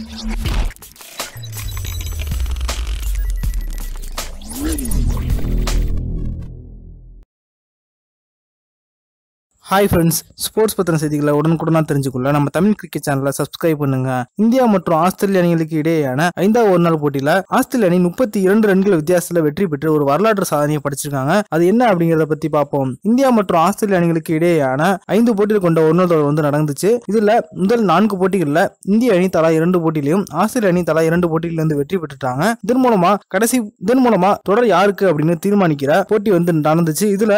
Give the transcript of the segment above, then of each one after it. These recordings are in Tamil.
ஹாய் ஃப்ரெண்ட்ஸ், ஸ்போர்ட்ஸ் பத்தின செய்திகளை உடனுக்குடனாக தெரிஞ்சுக்கொள்ள நம்ம தமிழ் கிரிக்கெட் சேனலை சப்ஸ்கிரைப் பண்ணுங்க. இந்தியா மற்றும் ஆஸ்திரேலிய அணிகளுக்கு இடையேயான 5வது ஒருநாள் போட்டியில் ஆஸ்திரேலிய அணி 32 ரன்கள் வித்தியாசத்தில் வெற்றி பெற்று ஒரு வரலாற்று சாதனையை படிச்சிருக்காங்க. அது என்ன அப்படிங்கிறத பத்தி பார்ப்போம். இந்தியா மற்றும் ஆஸ்திரேலிய அணிகளுக்கு இடையேயான 5 போட்டிகள் கொண்ட ஒருநாள் தொடர் நடந்துச்சு. இதுல முதல் 4 போட்டிகளில் இந்திய அணி தலா 2 போட்டியிலையும் ஆஸ்திரேலிய அணி தலா 2 போட்டியிலிருந்து வெற்றி பெற்றுட்டாங்க. இதன் மூலமா தொடர் யாருக்கு அப்படின்னு தீர்மானிக்கிற போட்டி நடந்துச்சு. இதுல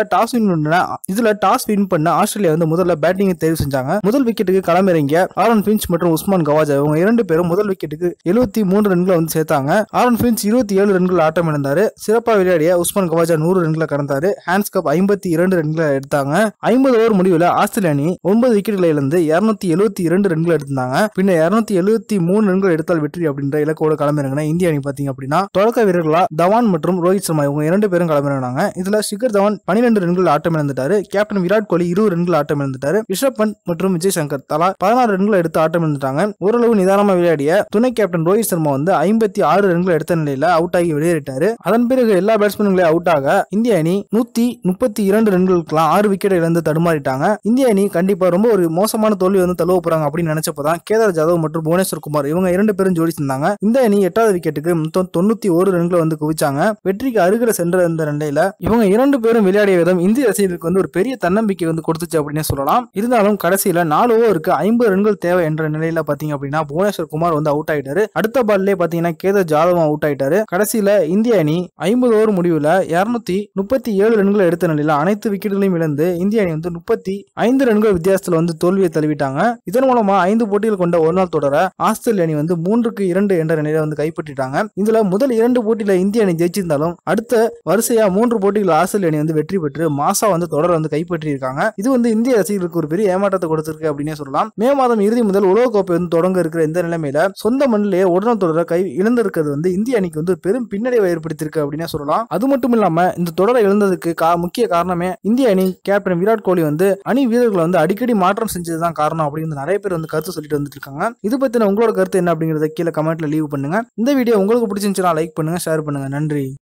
டாஸ் வின் பண்ண ஆஸ்திரேலியா முதல்ல பேட்டிங்கை தேர்வு செஞ்சாங்க. முதல் விக்கெட்டுக்கு களமிறங்கிய ஆரன் பிஞ்ச் மற்றும் உஸ்மான் கவாஜா இவங்க 2 பேரும் முதல் விக்கெட்டுக்கு 73 ரன்களை சேர்த்தாங்க. ஆரன் பிஞ்ச் 27 ரன்கள் ஆட்டம் இழந்தாரு. சிறப்பாக விளையாடிய உஸ்மான் கவாஜா 100 ரன்களை கடந்தாரு. ஹேண்ட்ஸ் கப் 52 ரன்களை எடுத்தாங்க. 50 ஓவர் முடிவில் ஆஸ்திரேலிய அணி 9 விக்கெட்டுகளை இழந்து 272 ரன்கள் எடுத்தாங்க. பின்னர் 273 ரன்கள் எடுத்தால் வெற்றி அப்படின்ற இலக்கோடு களமிறங்கின இந்திய அணி பாத்தீங்க அப்படின்னா தொடக்க வீரர்களா தவான் மற்றும் ரோஹித் சர்மா இவங்க 2 பேரும் களமிறங்கினாங்க. இதுல ஷிகர் தவான் 12 ரன்கள் ஆட்டம் இழந்துட்டாரு. கேப்டன் விராட் கோலி 20 ரன்கள் ஆட்டம் இழந்துட்டாரு. ரிஷப் பந்த் மற்றும் விஜய் சங்கர் தலா 16 ரன்கள் எடுத்து ஆட்டம் இழந்துட்டாங்க. ஓரளவு நிதானமா விளையாடிய துணை கேப்டன் ரோஹித் சர்மா 56 ரன்கள் எடுத்த நிலையில அவுட் ஆகி வெளியேறிட்டாரு. அதன் பிறகு எல்லா பேட்ஸ்மேன்களையும் அவுட் ஆக இந்திய அணி 132 ரன்களுக்கெல்லாம் 6 விக்கெட்டை இழந்து தடுமாறிட்டாங்க. இந்திய அணி கண்டிப்பா ரொம்ப ஒரு மோசமான தோல்வி தழுவ போறாங்க அப்படின்னு நினைச்சப்பதான் கேதார் ஜாதவ் மற்றும் புவனேஸ்வர் குமார் இவங்க 2 பேரும் ஜோடி செஞ்சாங்க. இந்த அணி 8வது விக்கெட்டுக்கு மொத்தம் 91 ரன்களை குவிச்சாங்க. வெற்றிக்கு அருகில சென்ற இந்த நிலையில இவங்க 2 பேரும் விளையாடிய விதம் இந்திய ரசிகர்களுக்கு ஒரு பெரிய தன்னம்பிக்கை கொடுத்துச்சு அப்படின்னு சொல்லலாம். இருந்தாலும் கடைசியில 4 ஓவருக்கு 50 ரன்கள் தேவை என்ற நிலையில பாத்தீங்க அப்படின்னா புவனேஸ்வர் குமார் அவுட் ஆயிட்டாரு. அடுத்த பால்லே பாத்தீங்கன்னா கேதார் ஜாதவ் அவுட் ஆயிட்டாரு. கடைசியில இந்திய அணி 50 ஓவர் முடிவுல 237 ரன்கள் எடுத்த நிலையில அனைத்து விக்கெட்டுகளையும் இழந்து இந்திய அணி 35 ரன்கள் வித்தியாசத்துல தோல்வியை தழுவிட்டாங்க. இதன் மூலமா 5 போட்டிகள் கொண்ட ஒரு நாள் தொடர ஆஸ்திரேலிய அணி 3-2 என்ற நிலையில கைப்பற்றிட்டாங்க. இதுல முதல் 2 போட்டியில இந்திய அணி ஜெயிச்சிருந்தாலும் அடுத்த வரிசையா 3 போட்டிகள் ஆஸ்திரேலிய அணி வெற்றி பெற்று மாசா தொடர் கைப்பற்றி இருக்காங்க. இது இந்திய ரசிகர்களுக்கு ஒரு பெரிய ஏமாற்றத்தை கொடுத்திருக்கு அப்படின்னே சொல்லலாம். மே மாதம் இறுதி முதல் உலகக்கோப்பை தொடங்க இருக்கிற இந்த நிலைமையில சொந்த மண்ணிலேயே உடனே தொடர இழந்திருக்கிறது இந்திய அணிக்கு பெரும் பின்னடைவை ஏற்படுத்தியிருக்கு அப்படின்னே சொல்லலாம். அது மட்டும் இல்லாம இந்த தொடரை இழந்ததுக்கு முக்கிய காரணமே இந்திய அணி கேப்டன் விராட் கோலி அணி வீரர்களை அடிக்கடி மாற்றம் செஞ்சதுதான் காரணம் அப்படின்னு நிறைய பேர் கருத்து சொல்லிட்டு வந்துட்டு இருக்காங்க. இது பத்தின உங்களோட கருத்து என்ன அப்படிங்கறத கீழே கமெண்ட்ல லீவ் பண்ணுங்க. இந்த வீடியோ உங்களுக்கு பிடிச்சிருந்துச்சுன்னா லைக் பண்ணுங்க, ஷேர் பண்ணுங்க. நன்றி.